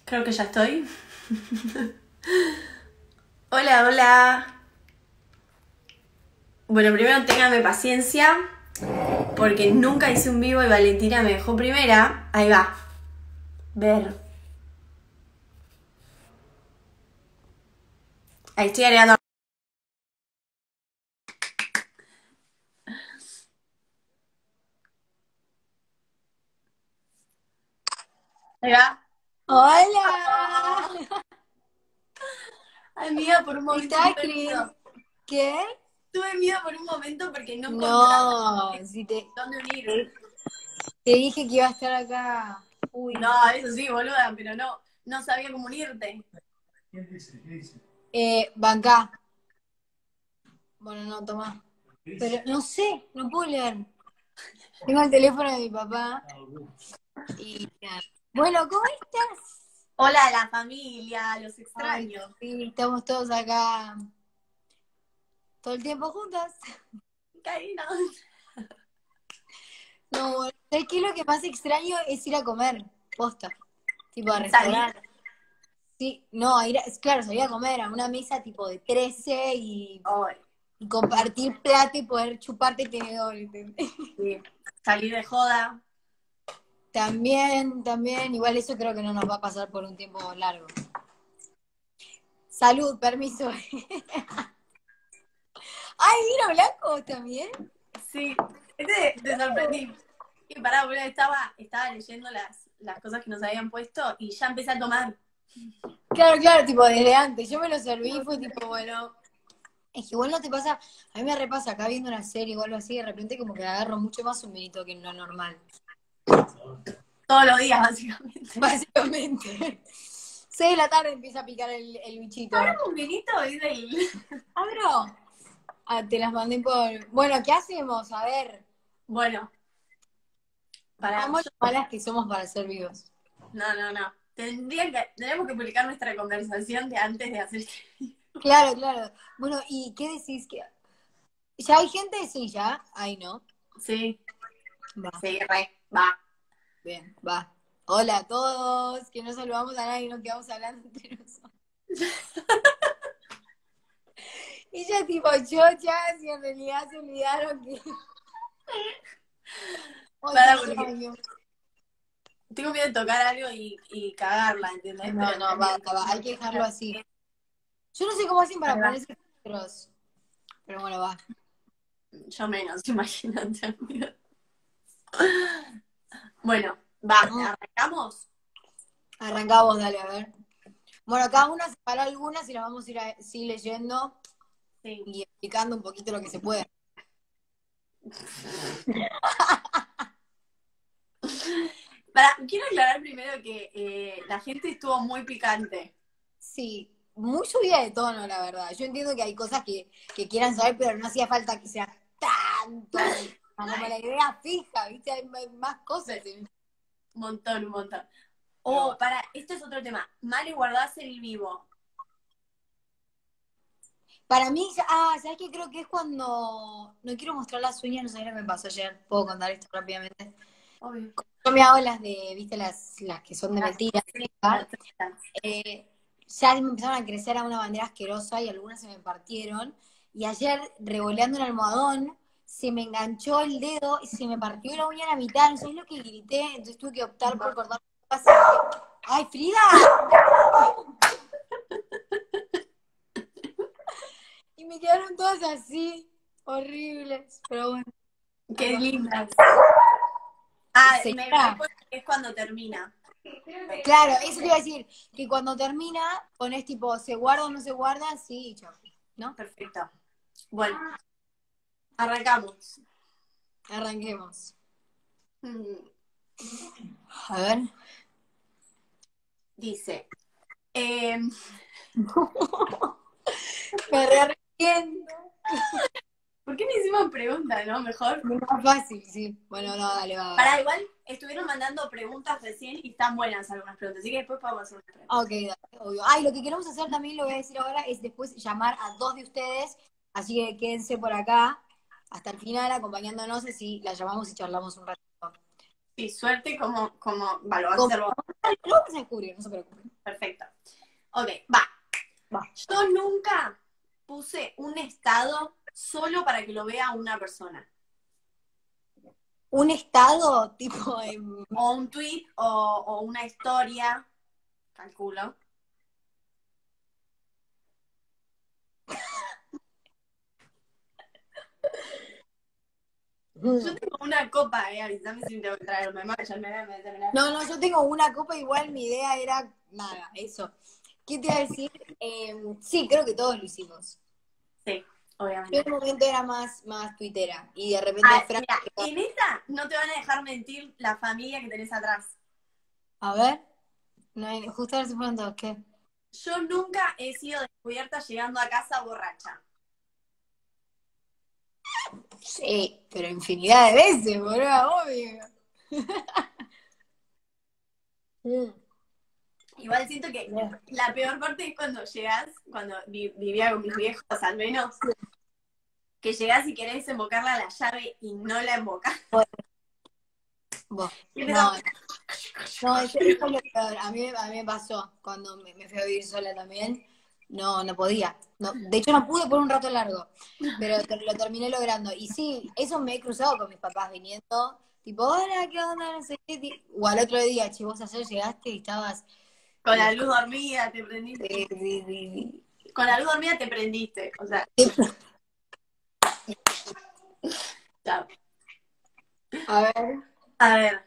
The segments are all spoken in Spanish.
Creo que ya estoy. Hola, hola. Bueno, primero ténganme paciencia, porque nunca hice un vivo y Valentina me dejó primera. Ahí va. Ver. Ahí estoy agregando. Ahí va. ¡Hola! Amiga, por un momento ¿Estás tuve miedo. ¿Qué? Tuve miedo por un momento porque no encontraba No, si dónde unir. te dije que iba a estar acá. Uy. No, eso sí, boluda, pero no sabía cómo unirte. Bancá. Bueno, no, tomá. Pero no sé, no puedo leer. Tengo el teléfono de mi papá y nada. Bueno, ¿cómo estás? Hola a la familia, los Ay, extraño. sí, estamos todos acá todo el tiempo juntas. Karina. No, ¿sabes qué? Lo que más extraño es ir a comer, posta, tipo a Salí. restaurar. Sí, no, claro, salir a comer a una mesa tipo de 13 Hoy. y compartir plato y poder chuparte el tenedor, ¿entendés? Sí. Salí de joda. También, igual eso creo que no nos va a pasar por un tiempo largo. Salud, permiso. Ay, vino blanco también. Sí, te sorprendí. Y pará, boludo, estaba leyendo las cosas que nos habían puesto y ya empecé a tomar. Claro, tipo desde antes. Yo me lo serví y fue tipo, bueno. Es que igual no te pasa, a mí me repasa acá viendo una serie o algo así, de repente como que agarro mucho más un vinito que lo normal. Todos los días, básicamente. Básicamente. 6 de la tarde empieza a picar el bichito. Ahora un vinito es del. ¿Abro? Ah, te las mandé por. Bueno, ¿qué hacemos? A ver. Bueno, para. ¿Cómo lo malas que somos para ser vivos? No. Tenemos que publicar nuestra conversación de antes de hacer. Claro. Bueno, ¿y qué decís? ¿Ya hay gente? Sí, ya. Ay, no. Sí, Va, sí, va. bien, va. Hola a todos, que no saludamos a nadie, no quedamos hablando entre nosotros. Y ya tipo chochas y en realidad se olvidaron que. Ay, qué Para, porque extraño. tengo miedo de tocar algo y cagarla, ¿entendés? No, Pero no, va, hay que dejarlo así. Yo no sé cómo hacen para ahí va. ponerse filtros, pero bueno, va. Yo menos, imagínate, amiga. Bueno, va, Mm, ¿arrancamos? Arrancamos, dale, a ver. Bueno, cada una separa algunas y las vamos a ir así leyendo Sí. y explicando un poquito lo que se puede. Quiero aclarar primero que la gente estuvo muy picante. Sí, muy subida de tono, la verdad. Yo entiendo que hay cosas que quieran saber, pero no hacía falta que sea tanto, como la idea fija, ¿viste? Hay más cosas. Un montón, un montón. Pero Oh, bueno. esto es otro tema. Male, guardás el vivo. Para mí, ¿sabes qué? Creo que es cuando no quiero mostrar las uñas, no sé lo que me pasó ayer. Puedo contar esto rápidamente. Obvio. Yo me hago las de, ¿viste? Las que son de Las- mentira. sí, ¿Verdad? las tretas. Ya me empezaron a crecer a una manera asquerosa y algunas se me partieron. Y ayer, revoleando un almohadón, se me enganchó el dedo y se me partió la uña a la mitad. No sé lo que grité, entonces tuve que optar por cortar. ¡Ay, Frida! Y me quedaron todas así, horribles. Pero bueno, ahí Qué va. lindas. Ah, me Señora, pone que es cuando termina. claro, eso te iba a decir, que cuando termina, pones tipo, ¿se guarda o no se guarda? Sí, chao. ¿No? Perfecto. Bueno, arrancamos. Arranquemos. Mm, A ver. Dice, Me re arrepiento. ¿por qué me hicimos preguntas, no? Mejor. Es más fácil, sí. Bueno, no, dale, va. Para igual, estuvieron mandando preguntas recién y están buenas algunas preguntas, así que después podemos hacer unas Ok, preguntas. dale, obvio. Ay, lo que queremos hacer también, lo voy a decir ahora, es después llamar a dos de ustedes, así que quédense por acá hasta el final acompañándonos, así la llamamos y charlamos un ratito. Sí, suerte como va, lo vas a Como- hacer vos. Lo vamos a descubrir, no se preocupen. perfecto. Ok, va. Va. Yo nunca puse un estado solo para que lo vea una persona. Un estado, tipo, O un tweet o una historia, calculo. Yo tengo una copa, avísame si tengo que traerme más, ya me voy a terminar. No, yo tengo una copa igual, mi idea era nada, eso. ¿Qué te iba a decir? Sí, creo que todos lo hicimos. Sí, Yo obviamente. en un momento era más tuitera y de repente Fran... Mira, en esta no te van a dejar mentir la familia que tenés atrás. A ver, no, justo ahora se fueron todos, ¿qué? Yo nunca he sido descubierta llegando a casa borracha. Sí, pero infinidad de veces, boludo, obvio. Igual siento que la peor parte es cuando llegás, cuando vivía con mis viejos al menos, que llegás y querés embocarla a la llave y no la embocás. Vos, Y no, empezás, eso es lo peor. A mí me pasó cuando me fui a vivir sola también. No podía. No, de hecho, no pude por un rato largo, pero lo terminé logrando. Y sí, eso me he cruzado con mis papás viniendo, tipo, hola, ¿qué onda? No sé qué. O al otro día, che, vos ayer llegaste y estabas... con la luz dormida te prendiste. Sí. Con la luz dormida te prendiste. O sea, chao. A ver. A ver.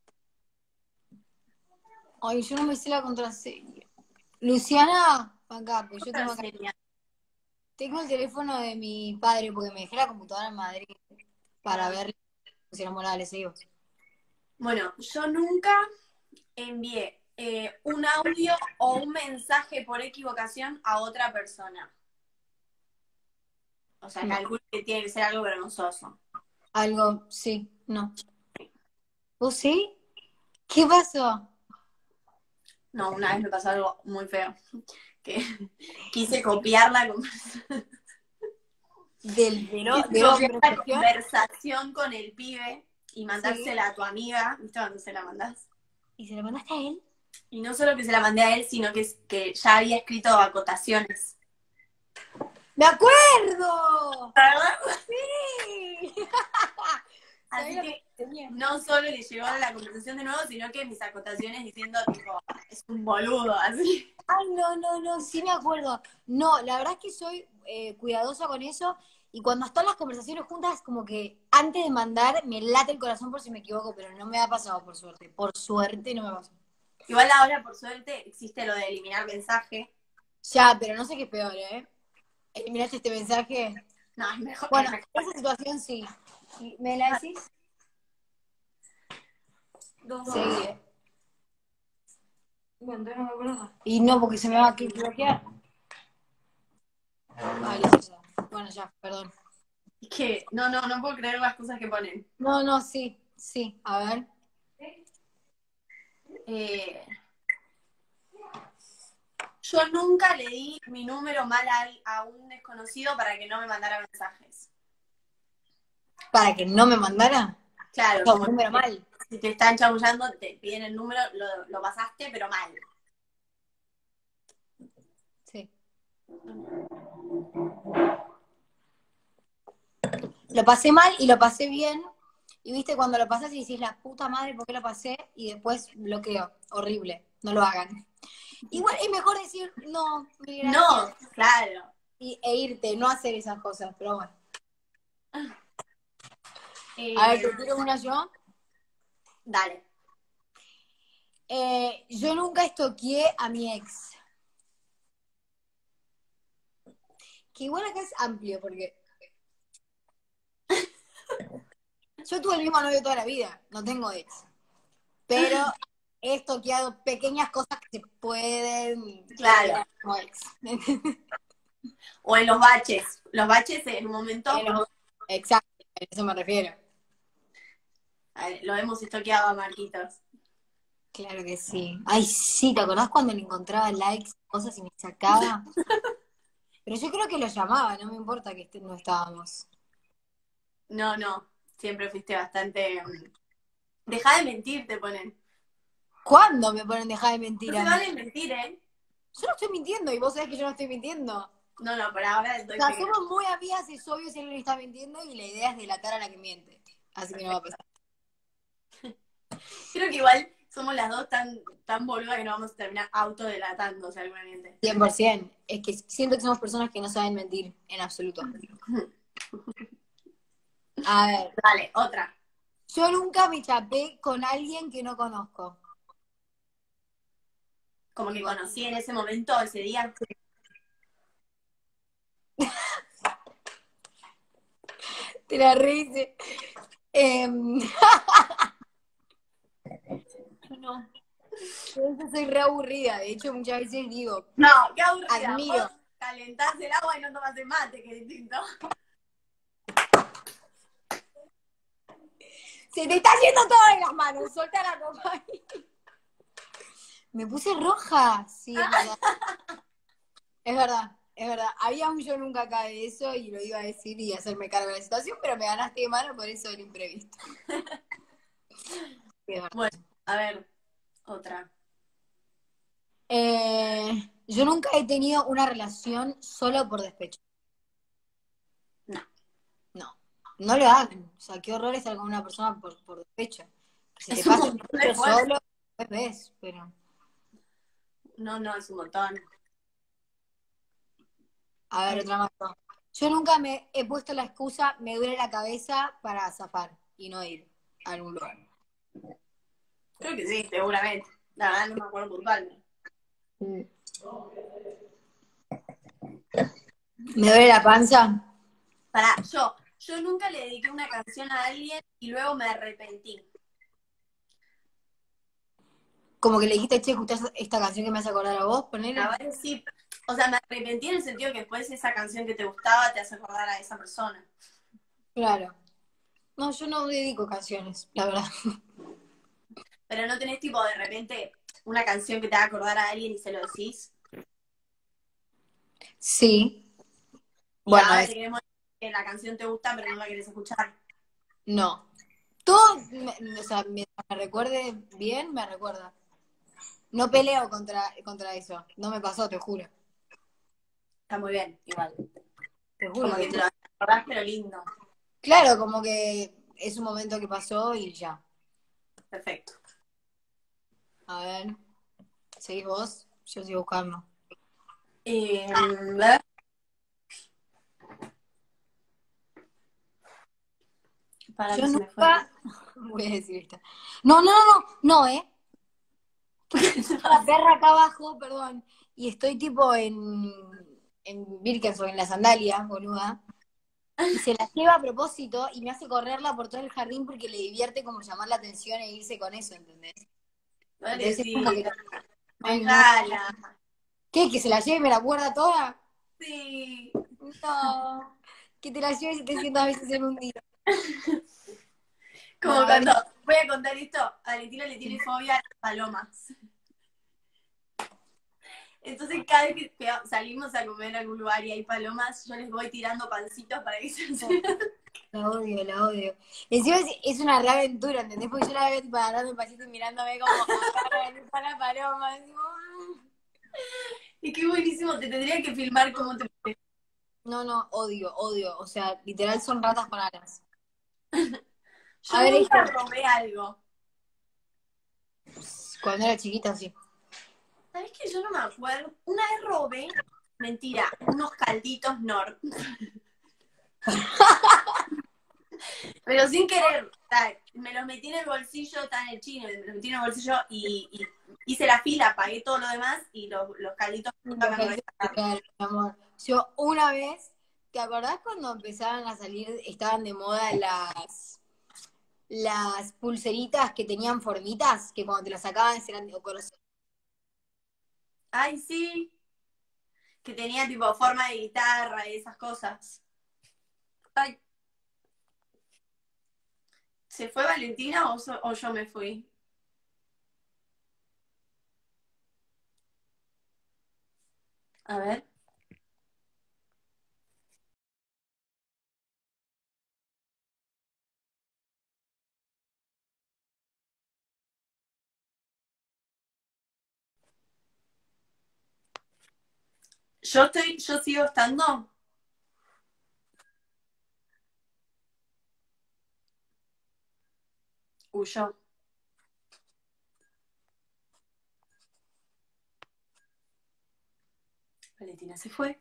Ay, yo no me sé la contraseña. Luciana, acá, pues yo tengo acá. Contraseña. Tengo el teléfono de mi padre porque me dejé la computadora en Madrid para ver Luciana Morales, digo. Bueno, yo nunca envié un audio o un mensaje por equivocación a otra persona. O sea, No. calculo que tiene que ser algo vergonzoso. Algo, sí, no. ¿Vos sí? ¿Qué pasó? No, una vez me pasó algo muy feo. Que quise copiar la conversación. ¿Del hombre en La cuestión? conversación con el pibe y Sí. mandársela a tu amiga, ¿viste cuando se la mandás? ¿Y se lo mandaste a él? Y no solo que se la mandé a él, sino que ya había escrito acotaciones. ¡Me acuerdo! ¿Verdad? ¡Sí! Así ¿Sabés lo que tenía? no solo le llegó la conversación de nuevo, sino que mis acotaciones diciendo, tipo, es un boludo, así. Ay, no, sí me acuerdo. No, la verdad es que soy cuidadosa con eso y cuando están las conversaciones juntas, como que antes de mandar me late el corazón por si me equivoco, pero no me ha pasado por suerte. Por suerte no me pasó. Igual ahora, por suerte, existe lo de eliminar mensaje. Ya, pero no sé qué es peor, ¿eh? ¿Eliminaste este mensaje? No, es mejor. Bueno, Es mejor. esa situación sí. ¿Me la decís? Sí. Bueno, entonces no me acuerdo. Y no, porque se me va a bloquear. Vale, ya. Bueno, ya, perdón. Es que no puedo creer las cosas que ponen. No, sí. A ver. Yo nunca le di mi número mal a un desconocido para que no me mandara mensajes. ¿Para que no me mandara? Claro, No, como número mal. si te están chamullando, te piden el número, lo pasaste, pero mal. Sí. Lo pasé mal y lo pasé bien. Y viste, cuando lo pasas y decís, la puta madre, ¿por qué lo pasé? Y después bloqueo. Horrible. No lo hagan. Igual es mejor decir, no, mil gracias. No, claro. E irte, no hacer esas cosas, pero bueno. Eh, A ver, ¿te tiro una yo? Dale. Yo nunca estoqueé a mi ex. Que igual acá es amplio, porque yo tuve el mismo novio toda la vida, no tengo ex. Pero he estoqueado pequeñas cosas que se pueden Claro. como ex. O en los baches. Los baches en un momento. Exacto, a eso me refiero. A ver, lo hemos estoqueado a Marquitos. Claro que sí. Ay, sí, ¿te acordás cuando le encontraba likes, cosas y me sacaba? Pero yo creo que lo llamaba, no me importa que no estábamos. No. Siempre fuiste bastante. Deja de mentir, te ponen. ¿Cuándo me ponen dejar de mentir No se a mí? vale mentir, ¿eh? Yo no estoy mintiendo y vos sabés que yo no estoy mintiendo. No, pero ahora O estoy sea, pegada. somos muy amigas, es obvio si alguien está mintiendo y la idea es delatar a la que miente. Así que no va a pasar. Creo que igual somos las dos tan boludas que nos vamos a terminar autodelatando seguramente. 100%. Es que siento que somos personas que no saben mentir en absoluto. A ver, Dale, otra. yo nunca me chapé con alguien que no conozco. Como que Tipo, conocí en ese momento, ese día. te la rehice. Yo no. Yo a veces soy re aburrida. De hecho, muchas veces digo, No, qué aburrida. admiro. Vos calentás el agua y no tomás el mate, que es distinto. Se te está yendo todo de las manos. Suelta la copa ahí. Me puse roja. Sí, es verdad. Es verdad, es verdad. Había un yo nunca acá de eso y lo iba a decir y hacerme cargo de la situación, pero me ganaste de mano por eso del imprevisto. Sí, es verdad. Bueno, a ver, otra. Yo nunca he tenido una relación solo por despecho. No. No, no lo hagan. O sea, qué horror estar con una persona por despecho. Que se te Es un pase el montón de despecho esfuerzo. solo, después ves, pero... No, es un montón. A ver, otra más. Yo nunca me he puesto la excusa, me duele la cabeza para zafar y no ir a algún lugar. Creo que sí, seguramente. La verdad no me acuerdo puntualmente. ¿Me duele la panza? Pará, yo nunca le dediqué una canción a alguien y luego me arrepentí. Como que le dijiste, che, escuchás esta canción que me hace acordar a vos, A ponele. ver sí. O sea, me arrepentí en el sentido que después esa canción que te gustaba te hace acordar a esa persona. Claro. No, yo no dedico canciones, la verdad. Pero no tenés tipo de repente una canción que te haga acordar a alguien y se lo decís. Sí. Y Bueno, ahora te queremos decir que la canción te gusta, pero no la querés escuchar. no. Todo, o sea, mientras me recuerde bien, me recuerda. No peleo contra eso. No me pasó, te juro. Está muy bien, igual. Te juro Como que que te... te lo acordás, pero lindo. Claro, como que es un momento que pasó y ya. Perfecto. A ver, ¿seguís vos? Yo sigo buscando. ¿Ver? Para Yo que se me fue. nunca... Voy a decir esta. No, ¿eh? La perra acá abajo, perdón, y estoy tipo en Birkenstock, en la sandalia, boluda, y se la lleva a propósito y me hace correrla por todo el jardín porque le divierte como llamar la atención e irse con eso, ¿entendés? Entonces es como que, Pobrecita. ay no, Dejala. ¿qué? ¿Que se la lleve y me la muerda toda? Sí. No, que te la lleves 700 veces en un día. Bueno, Como a ver, cuando voy a contar esto, a Valentina le tiene fobia a las palomas. Entonces cada vez que salimos a comer a algún lugar y hay palomas, yo les voy tirando pancitos para que se acerquen. la odio, la odio. Encima es una re aventura, ¿entendés? Porque yo la veo tipo agarrando un pasito y mirándome como acá la paloma. Así, Y qué buenísimo, te tendría que filmar cómo te pones. no, odio, odio. O sea, literal son ratas con alas. A Yo ver, nunca esto, robé algo. cuando era chiquita, sí. ¿Sabés que yo no me acuerdo? Una vez robé, mentira, unos calditos Nor. Pero sin querer, o sea, me los metí en el bolsillo, está en el chino, me los metí en el bolsillo y hice la fila, pagué todo lo demás y los calditos nunca me acordé de sacarlos. Claro, mi amor. Yo una vez, ¿te acordás cuando empezaban a salir, estaban de moda las pulseritas que tenían formitas, que cuando te las sacaban eran de corazón? Ay, sí, que tenía tipo forma de guitarra y esas cosas. Ay, ¿se fue Valentina o yo me fui? A ver. Yo sigo estando. Huyó. Valentina se fue.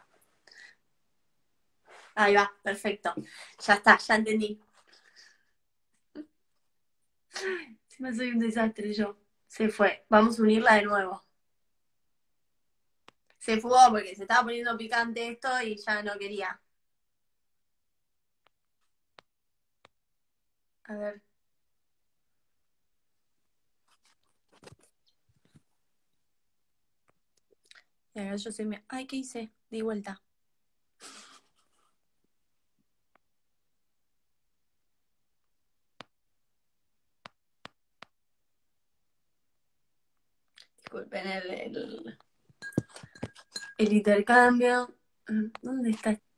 Ahí va, perfecto. Ya está, ya entendí. Si no soy un desastre yo. Se fue. Vamos a unirla de nuevo. Se fugó porque se estaba poniendo picante esto y ya no quería. A ver. Y ahora yo se me. Ay, ¿qué hice? Di vuelta. Disculpen el intercambio. ¿Dónde está?